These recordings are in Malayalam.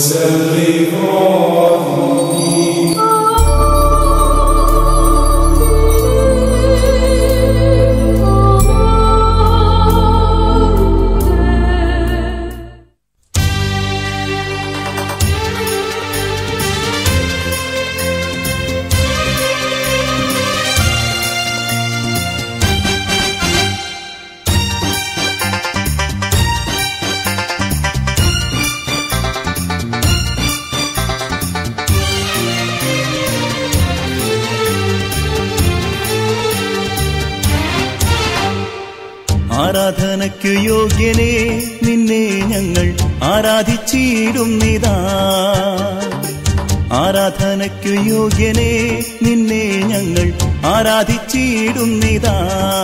ആരാധനയ്ക്കു യോഗ്യനേ നിന്നെ ഞങ്ങൾ ആരാധിച്ചിടുന്നിതാ. ആരാധനയ്ക്കു യോഗ്യനേ നിന്നെ ഞങ്ങൾ ആരാധിച്ചിടുന്നിതാ.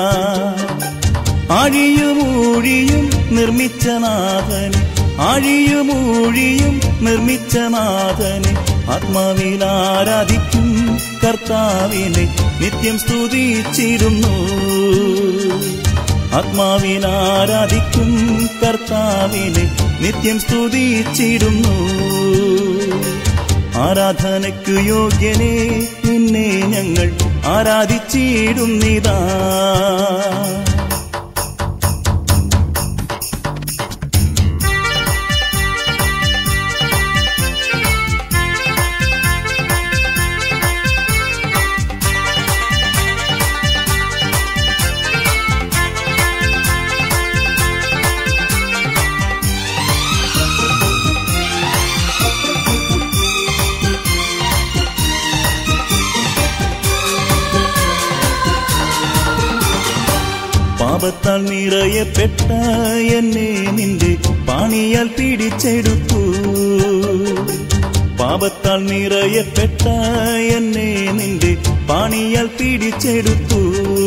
ആഴിയുമൂഴിയും നിർമ്മിച്ച നാഥനെ, ആഴിയുമൂഴിയും നിർമ്മിച്ച നാഥനെ, ആത്മാവിൽ ആരാധിക്കും കർത്താവിനെ നിത്യം സ്തുതിച്ചിരുന്നു. ആത്മാവിൽ ആരാധിക്കും കർത്താവിനെ നിത്യം സ്തുതിച്ചിടുന്നു. ആരാധനയ്ക്കു യോഗ്യനേ നിന്നെ ഞങ്ങൾ ആരാധിച്ചിടുന്നിതാ. പാപത്താൽ നിറയപ്പെട്ട എന്നെ നിന്റെ പാണിയാൽ പിടിച്ചെടുത്തു. പാപത്താൽ നിറയപ്പെട്ട എന്നെ നിന്റെ പാണിയാൽ പിടിച്ചെടുത്തു.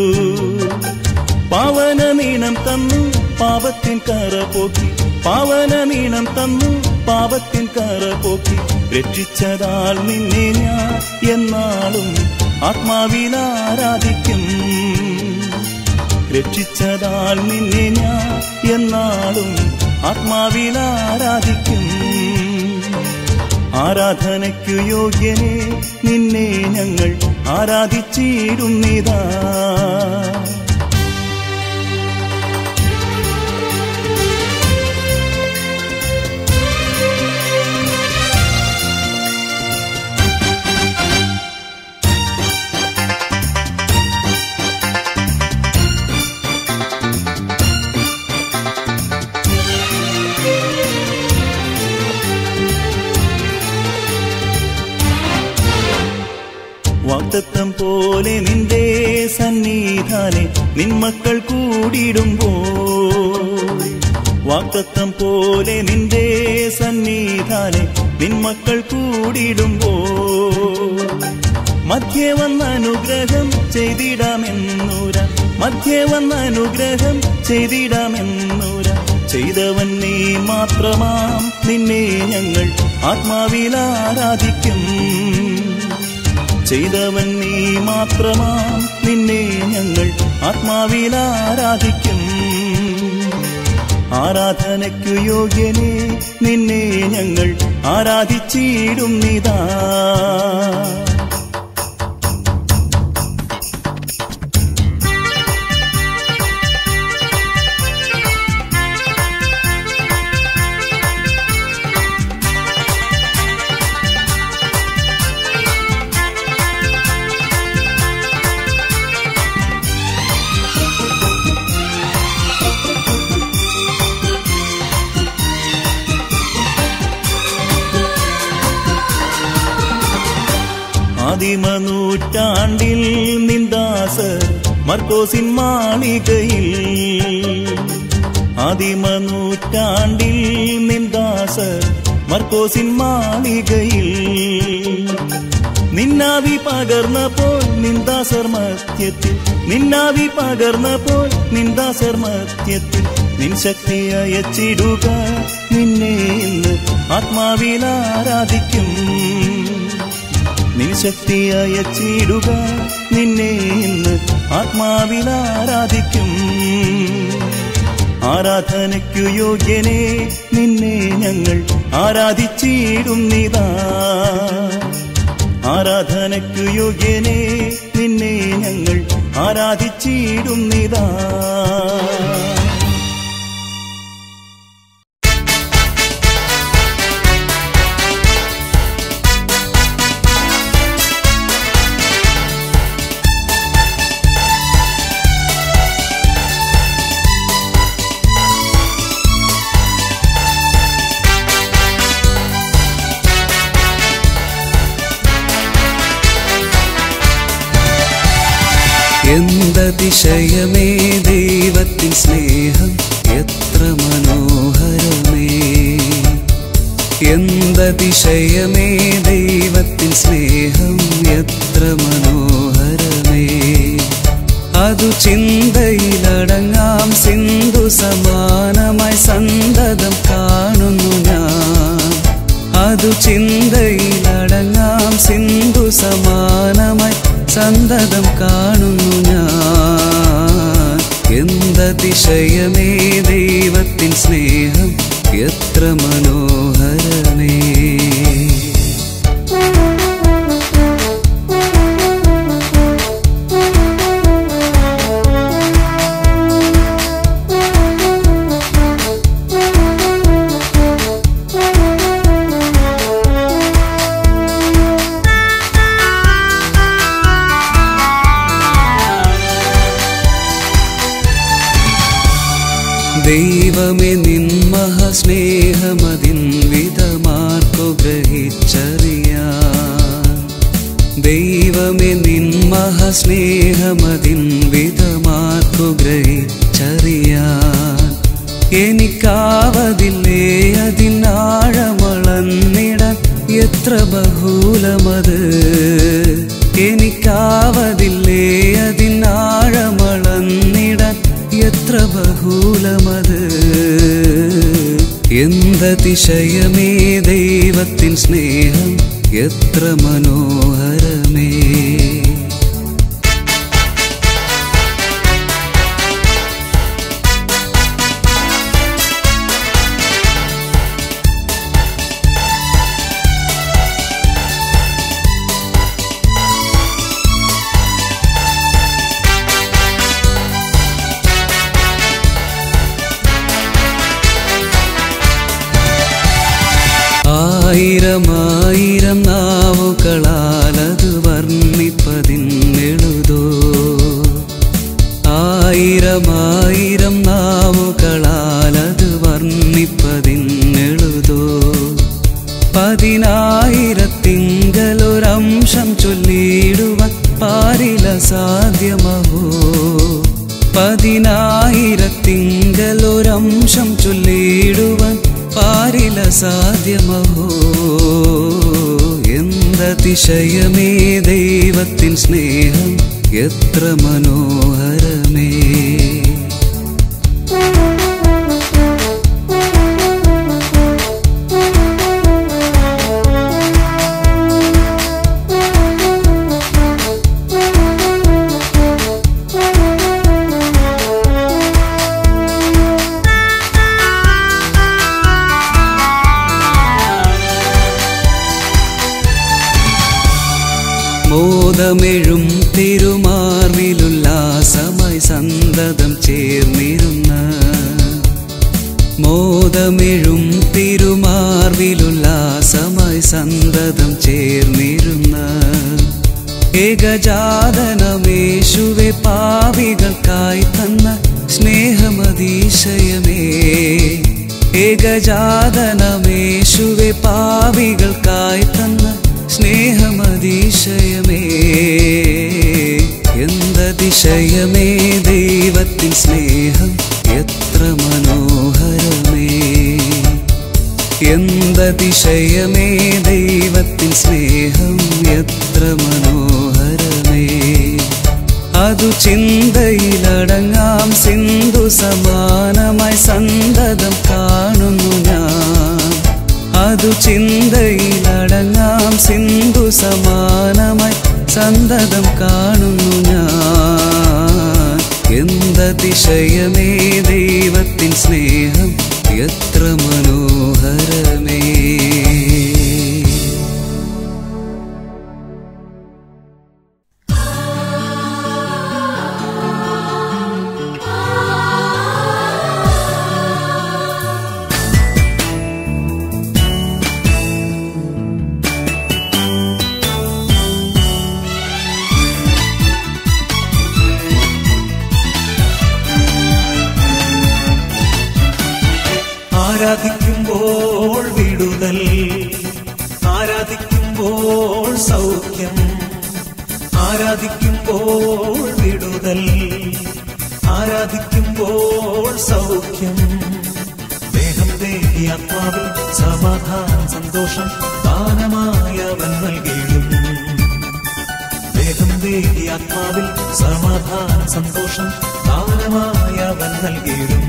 പാവന നീണം തന്നു പാപത്തിൻ കറ പോക്കി, പാവന നീണം തന്നു പാപത്തിൻ കറ പോക്കി. രക്ഷിച്ചതാൽ നിന്നെ ഞാൻ എന്നാളും ആത്മാവിൽ ആരാധിക്കും. രക്ഷിച്ചതാൽ നിന്നെ ഞാൻ എന്നാളും ആത്മാവിൽ ആരാധിക്കും. ആരാധനയ്ക്കു യോഗ്യനേ നിന്നെ ഞങ്ങൾ ആരാധിച്ചിടുന്നിതാ. വാഗ്ദത്തം പോലെ നിന്റെ സന്നിധാനെ നിന്മക്കൾ കൂടിയിടുമ്പോൾ, വാഗ്ദത്തം പോലെ നിന്റെ സന്നിധാനെ നിന്മക്കൾ കൂടിയിടുമ്പോൾ, മധ്യേ വന്ന അനുഗ്രഹം ചെയ്തിടാമെന്നൂര, മധ്യേ വന്ന അനുഗ്രഹം ചെയ്തിടാമെന്നൂര. ചെയ്തവൻ നീ മാത്രമാം നിന്നെ ഞങ്ങൾ ആത്മാവിൽ ആരാധിക്കും. ചെയ്തവൻ നീ മാത്രമാം നിന്നെ ഞങ്ങൾ ആത്മാവിൽ ആരാധിക്കും. ആരാധനയ്ക്കു യോഗ്യനേ നിന്നെ ഞങ്ങൾ ആരാധിച്ചിടുന്നിതാ. ആദിമനൂറ്റാണ്ടിൽ നിന്ദാസർ മർക്കോസിൻ മാളികയിൽ, ആദിമനൂറ്റാണ്ടിൽ നിന്ദാസർ മർക്കോസിൻ മാളികയിൽ, നിന്നാവി പകർന്നപ്പോൾ നിന്ദാസർ മധ്യത്തിൽ, നിന്നാവി പകർന്നപ്പോൾ നിന്ദാസർ മധ്യത്തിൽ. നിൻ ശക്തി അയച്ചിടുക നിന്നെ ഇന്ന് ആത്മാവിൽ ആരാധിക്കും. നിൻ ശക്തി അയച്ചിടുക നിന്നെ ഇന്ന് ആത്മാവിൽ ആരാധിക്കും. ആരാധനയ്ക്കു യോഗ്യനേ നിന്നെ ഞങ്ങൾ ആരാധിച്ചിടുന്നിതാ. ആരാധനയ്ക്കു യോഗ്യനേ നിന്നെ ഞങ്ങൾ ആരാധിച്ചിടുന്നിതാ. എന്തതിശയമേ ദൈവത്തിൻ സ്നേഹം എത്ര മനോഹരമേ. എന്തതിശയമേ ദൈവത്തിൻ സ്നേഹം എത്ര മനോഹരമേ. അതു ചിന്തയിലടങ്ങാം സിന്ധു സമാനമായി സന്തതം കാണുന്നു ഞാൻ. അതു ചിന്തയിലടങ്ങാം സിന്ധു സമാനമായി സന്തതം കാണുന്നു ഞാൻ. എന്തതിശയമേ ദൈവത്തിൻ സ്നേഹം എത്ര മനോഹരമേ. ദൈവമേ നിൻ മഹാസ്നേഹമതിൻ വിധമാർക്കു ഗ്രഹിച്ചറിയാൻ. ദൈവമേ നിൻ മഹാസ്നേഹമതിൻ വിധമാർക്കു ഗ്രഹിച്ചറിയാൻ. എനിക്കാവതില്ലേ അതിനാഴമളന്നിടാൻ എത്ര ബഹുലമത്. എനിക്കാവതില്ലേ അതിനാഴമളന്നിടാൻ എത്ര ബഹുലമത്. എന്തതിശയമേ ദൈവത്തിൻ സ്നേഹം എത്ര മനോഹരമേ. ആയിരമായിരം നാവുകളാലത് വർണ്ണിപ്പതിന്നെഴുതോ. ആയിരമായിരം നാവുകളാലത് വർണ്ണിപ്പതിന്നെഴുതോ. 10,000-ത്തിങ്കലൊരംശം ചൊല്ലിയിടുവാൻ പാരില സാധ്യമഹോ. 10,000-ത്തിങ്കലൊരംശം ചൊല്ലിയിടുവാൻ പാരില സാധ്യമഹോ. എന്തതിശയമേ ദൈവത്തിൻ സ്നേഹം എത്ര മനോഹരമേ. മോദമെഴും തിരുമാർവിലുല്ലാസമായി സന്തതം ചേർന്നിരുന്ന. മോദമെഴും തിരുമാർവിലുല്ലാസമായി സന്തതം ചേർന്നിരുന്ന. ഏകജാതനമേശുവെ പാപികൾക്കായി തന്ന സ്നേഹമതിശയമേ. ഏകജാതനമേശുവെ പാപികൾക്കായി തന്ന സ്നേഹമതിശയമേ. എന്തതിശയമേ ദൈവത്തിൻ സ്നേഹം എത്ര മനോഹരമേ. എന്തതിശയമേ ദൈവത്തിൻ സ്നേഹം എത്ര മനോഹരമേ. അതു ചിന്തയിലടങ്ങാം സിന്ധു സമാനമായി സന്തതം കാണുന്നു ഞാൻ. അതു ചിന്തയിലടങ്ങാം സിന്ധു സമാനമായി സന്തതം കാണുന്നു ഞാൻ. എന്തതിശയമേ ദൈവത്തിൻ സ്നേഹം എത്ര മനോഹരമേ. ആരാധിക്കുമ്പോൾ വിടുതൽ, ആരാധിക്കുമ്പോൾ സൗഖ്യം, ആരാധിക്കുമ്പോൾ വിടുതൽ, ആരാധിക്കുമ്പോൾ സൗഖ്യം. ദേഹം ദേഹി ആത്മാവിൽ സമാധാനം സന്തോഷം ദാനമായവൻ നൽകിയിടും. ദേഹം ദേഹി ആത്മാവിൽ സമാധാനം സന്തോഷം ദാനമായവൻ നൽകിയിടും.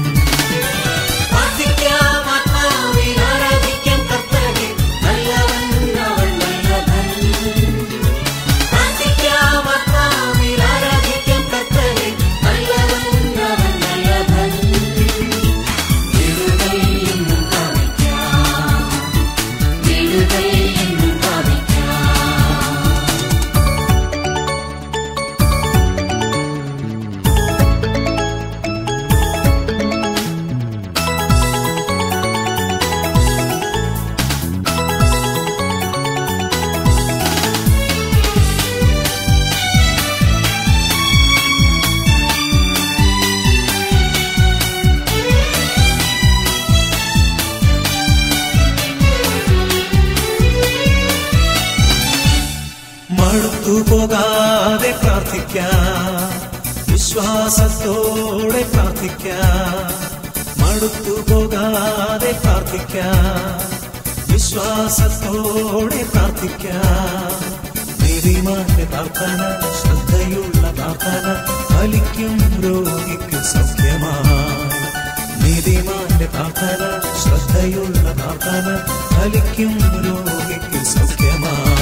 മടുത്തുപോകാതെ പ്രാർത്ഥിക്കാം, വിശ്വാസത്തോടെ പ്രാർത്ഥിക്കാം. മടുത്തുപോകാതെ പ്രാർത്ഥിക്കാം, വിശ്വാസത്തോടെ പ്രാർത്ഥിക്കാം. നീതിമാന്റെ പ്രാർത്ഥന, ശ്രദ്ധയുള്ള പ്രാർത്ഥന ഫലിക്കും രോഗിക്ക് സൗഖ്യമായി. നീതിമാന്റെ പ്രാർത്ഥന, ശ്രദ്ധയുള്ള പ്രാർത്ഥന ഫലിക്കും രോഗിക്ക് സൗഖ്യമായി.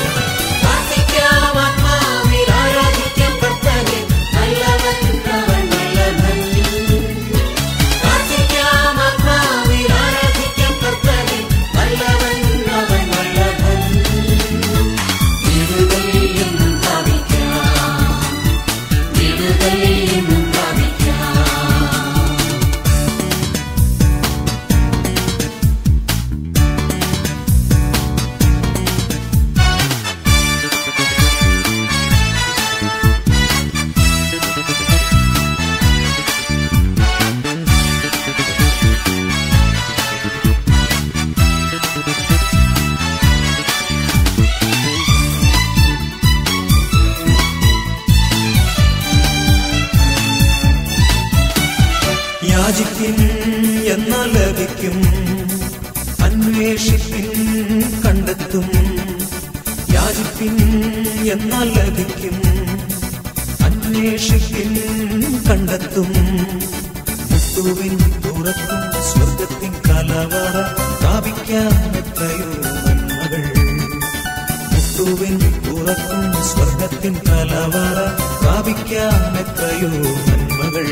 യാചിപ്പിൻ എന്നാൽ ലഭിക്കും, അന്വേഷിപ്പിൻ കണ്ടെത്തും. യാചിപ്പിൻ എന്നാൽ ലഭിക്കും, അന്വേഷിപ്പിൻ കണ്ടെത്തും. മുട്ടുവിൻ തുറക്കും സ്വർഗത്തിൻ കലവറ പ്രാപിക്കാൻ എത്രയോ നന്മകൾ. മുട്ടുവിൻ തുറക്കും സ്വർഗത്തിൻ കലവറ പ്രാപിക്കാൻ എത്രയോ നന്മകൾ.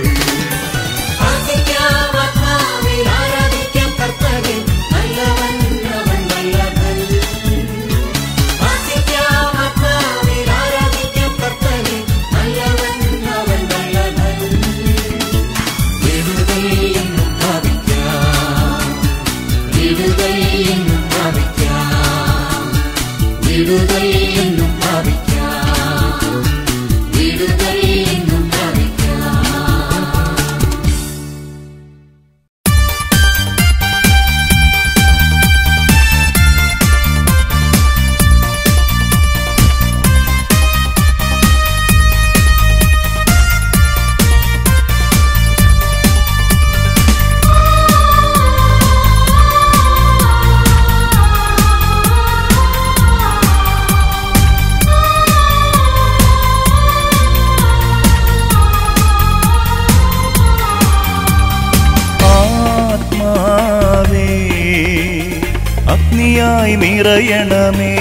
അഗ്നിയായി നിറയണമേ,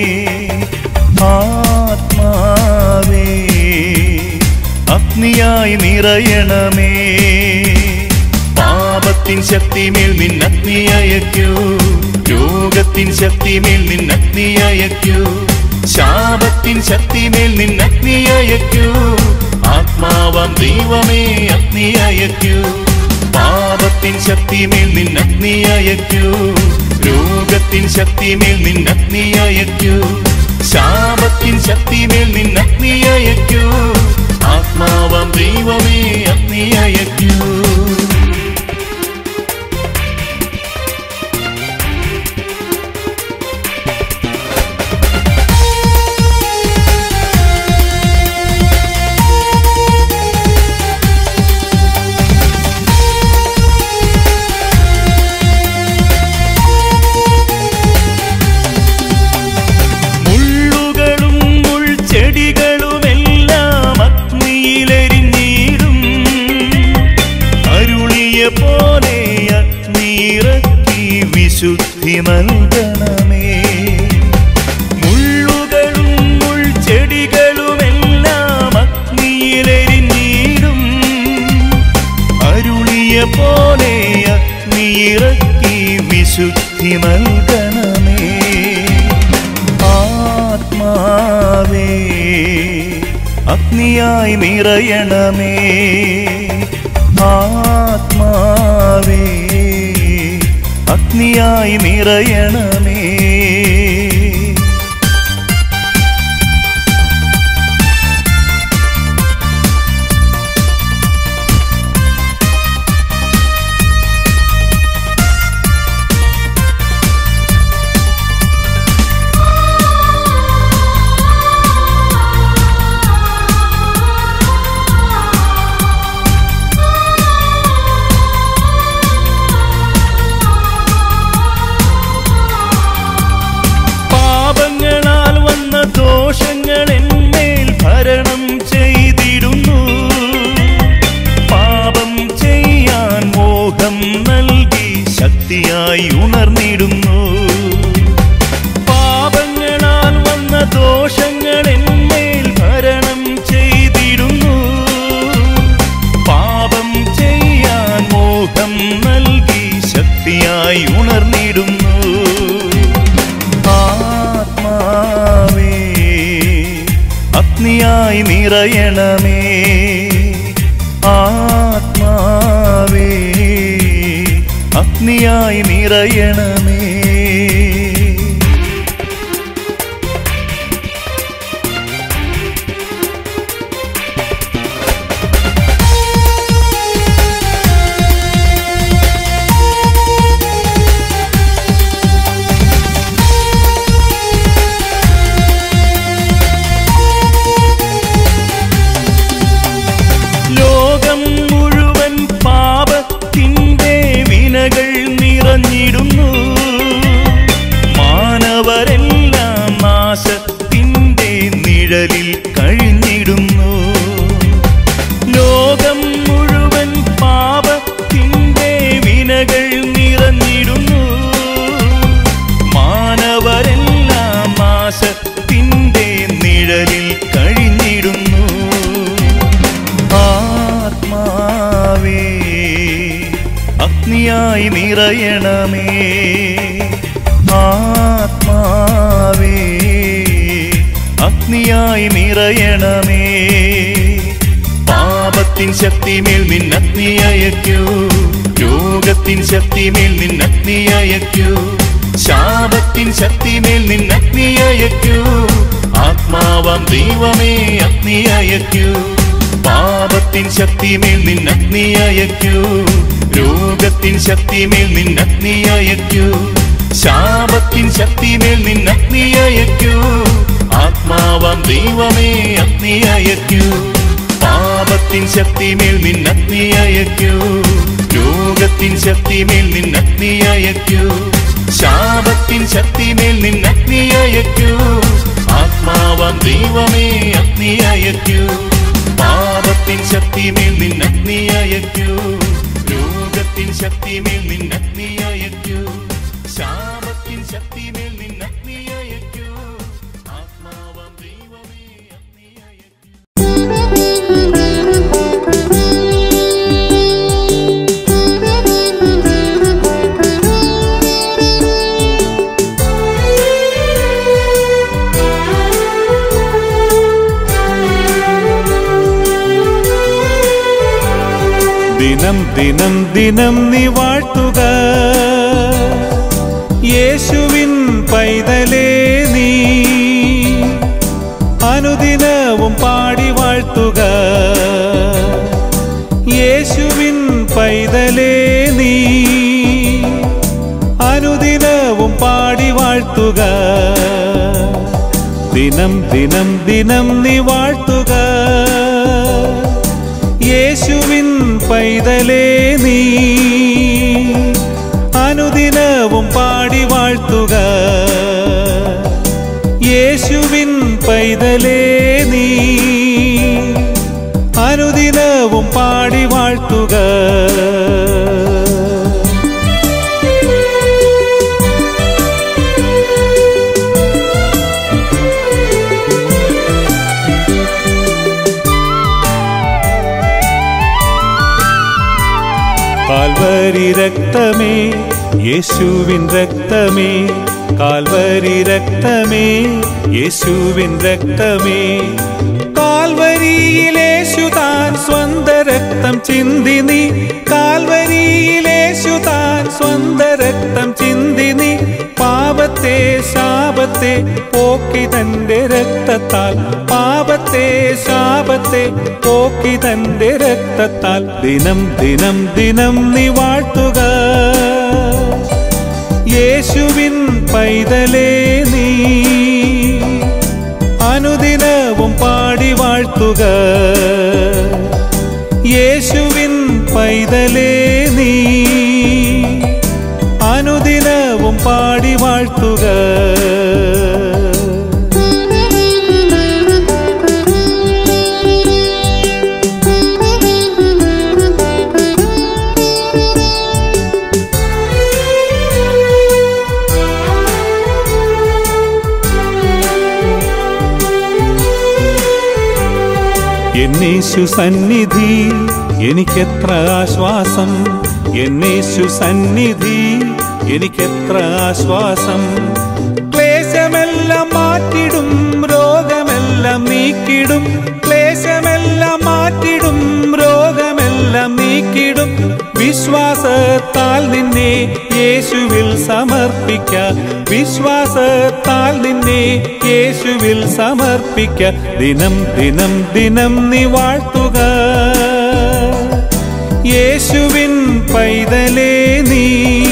ആത്മാവേ അഗ്നിയായി നിറയണമേ. പാപ പാപത്തിൻ ശക്തിമേൽ നിന്നഗ്നി അയക്കൂ, രോഗത്തിൻ ശക്തിമേൽ നിന്നഗ്നി അയക്കൂ, ശാപത്തിൻ ശക്തിമേൽ നിന്നഗ്നി അയക്കൂ, ആത്മാവാം ദൈവമേ അഗ്നി അയക്കൂ. പാപത്തിൻ ശക്തിമേൽ നിന്നഗ്നി അയക്കൂ, രോഗത്തിൻ ശക്തിമേൽ നിന്നഗ്നി അയക്കൂ, ശാപത്തിൻ ശക്തിമേൽ നിന്നഗ്നി അയക്കൂ, ആത്മാവാം ദൈവമേ അഗ്നി അയക്കൂ. പോലെ അഗ്നിയിറക്കി വിശുദ്ധി നൽകണമേ. മുള്ളുകളും മുൾച്ചെടികളുമെല്ലാം അഗ്നിയിലെരിഞ്ഞിടും, അരുളിയ പോലെ അഗ്നിയിറക്കി വിശുദ്ധി നൽകണമേ. ആത്മാവേ അഗ്നിയായി നിറയണമേ, ആത്മാവേ അഗ്നിയായി നിറയണമേ. ദോഷങ്ങൾ എന്മേൽ ഭരണം ചെയ്തിടുന്നു, പാപം ചെയ്യാൻ മോഹം നൽകി ശക്തിയായി ഉണർന്നിടുന്നു. പാപങ്ങളാൽ വന്ന ദോഷങ്ങൾ എന്മേൽ ഭരണം ചെയ്തിടുന്നു, പാപം ചെയ്യാൻ മോഹം നൽകി ശക്തിയായി ഉണർന്നിടുന്നു. അഗ്നിയായി നിറയണമേ, ആത്മാവേ അഗ്നിയായി നിറയണമേ. നിറഞ്ഞിടുന്നു, മാനവരെല്ലാം നാശത്തിൻ്റെ നിഴലിൽ കഴിഞ്ഞിടുന്നു. ലോകം മുഴുവൻ പാപത്തിൻ്റെ വിനകൾ നിറഞ്ഞിടുന്നു, മാനവരെല്ലാം നാശത്തിൻ്റെ നിഴലിൽ കഴിഞ്ഞിടുന്നു. ആത്മാവേ അഗ്നിയായി നിറയണമേ, ആത്മാവേ അഗ്നിയായി നിറയണമേ. പാപത്തിൻ ശക്തിമേൽ നിന്നഗ്നി അയക്കൂ, രോഗത്തിൻ ശക്തിമേൽ നിന്നഗ്നി അയക്കൂ, ശാപത്തിൻ ശക്തിമേൽ നിന്നഗ്നി അയക്കൂ, ആത്മാവാം ദൈവമേ അഗ്നി അയക്കൂ. പാപത്തിൻ ശക്തിമേൽ നിന്നഗ്നി അയക്കൂ, രോഗത്തിൻ ശക്തിമേൽ നിന്നഗ്നി അയക്കൂ, ശാപത്തിൻ ശക്തിമേൽ നിന്നഗ്നി അയക്കൂ, ആത്മാവാം ദൈവമേ അഗ്നി അയക്കൂ. പാപത്തിൻ ശക്തിമേൽ നിന്നഗ്നി അയക്കൂ, രോഗത്തിൻ ശക്തിമേൽ നിന്നഗ്നി അയക്കൂ, ശാപത്തിൻ ശക്തിമേൽ നിന്നഗ്നി അയക്കൂ, ആത്മാവാം ദൈവമേ അഗ്നി അയക്കൂ. പാപത്തിൻ ശക്തിമേൽ നിന്നഗ്നി അയക്കൂ, രോഗത്തിൻ ശക്തിമേൽ നിന്നഗ്നി അയക്കൂ, ശാപത്തിൻ ശക്തിമേൽ നിന്നഗ്നി അയക്കൂ, ആത്മാവാം ദൈവമേ അഗ്നി അയക്കൂ. ദിനം ദിനം ദിനം നീ വാഴ്ത്തുക യേശുവിൻ പൈതലേ നീ അനുദിനവും പാടി വാഴ്ത്തുക യേശുവിൻ പൈതലേ നീ അനുദിനവും പാടി വാഴ്ത്തുക ദിനം ദിനം ദിനം നീ വാഴ്ത്തുക യേശുവിൻ പൈതലേ നീ അനുദിനവും പാടി വാഴ്ത്തുക യേശുവിൻ പൈതലേ നീ അനുദിനവും പാടി വാഴ്ത്തുക കാൽവരി രക്തമേ യേശുവിൻ രക്തമേ കാൽവരി രക്തമേ യേശുവിൻ രക്തമേ കാൽവരിയിൽ യേശു താൻ സ്വന്ത രക്തം ചിന്തി നീ കാൽവരിയിൽ യേശു താൻ സ്വന്ത രക്തം ചിന്തി നീ പാപത്തെ ശാപത്തെ പോക്കി തന്റെ രക്തത്താൽ പാപത്തെ ശാപത്തെ പോക്കി തന്റെ രക്തത്താൽ ദിനം ദിനം ദിനം നീ വാഴ്ത്തുക യേശുവിൻ പൈതലേ നീ അനുദിനവും പാടി വാഴ്ത്തുക യേശുവിൻ പൈതലേ നീ അനുദിനവും പാടി വാഴ്ത്തുക എന്നേശു സന്നിധി എനിക്കെത്ര ആശ്വാസം എന്നേശു സന്നിധി എനിക്കെത്ര ആശ്വാസം ക്ലേശമെല്ലാം മാറ്റിടും രോഗമെല്ലാം നീക്കിടും ക്ലേശമെല്ലാം മാറ്റിടും രോഗമെല്ലാം നീക്കിടും വിശ്വാസത്താൽ നിന്നെ യേശുവിൽ സമർപ്പിക്ക വിശ്വാസത്താൽ നിന്നെ യേശുവിൽ സമർപ്പിക്ക ദിനം ദിനം ദിനം നീ വാഴ്ത്തുക യേശുവിൻ പൈതലേ നീ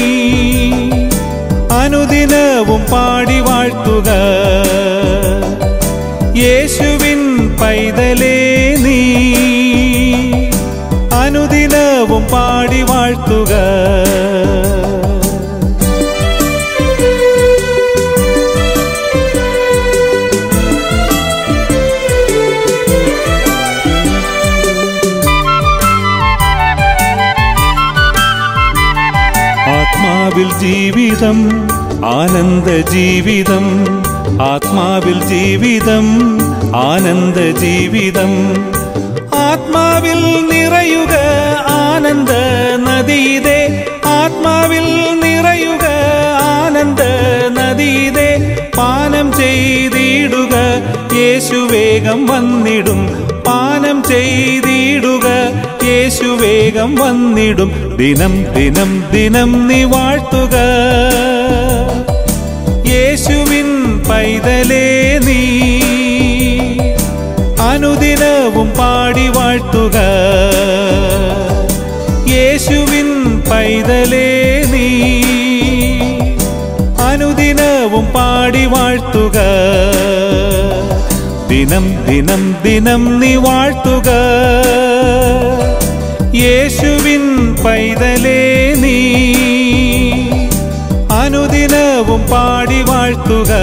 അനുദിനവും പാടി വാഴ്ത്തുക യേശുവിൻ പൈതലേ നീ അനുദിനവും പാടി വാഴ്ത്തുക ആത്മാവിൽ ജീവിതം ആനന്ദ ജീവിതം ആത്മാവിൽ ജീവിതം ആനന്ദ ജീവിതം ആത്മാവിൽ നിറയുക ആനന്ദ നദിയിതേ ആത്മാവിൽ നിറയുക ആനന്ദ നദിയിതേ പാനം ചെയ്തിടുക യേശു വേഗം വന്നിടും പാനം ചെയ്തിടുക യേശു വേഗം വന്നിടും ദിനം ദിനം ദിനം നീ വാഴ്ത്തുക യേശുവിൻ പൈതലേ നീ അനുദിനവും പാടി വാഴ്ത്തുക യേശുവിൻ പൈതലേ നീ അനുദിനവും പാടി വാഴ്ത്തുക ദിനം ദിനം ദിനം നീ വാഴ്ത്തുക യേശുവിൻ പൈതലേ നീ അനുദിനവും പാടി വാഴ്ത്തുക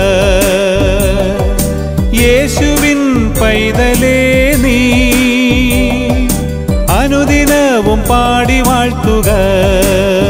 യേശുവിൻ പൈതലേ നീ അനുദിനവും പാടി വാഴ്ത്തുക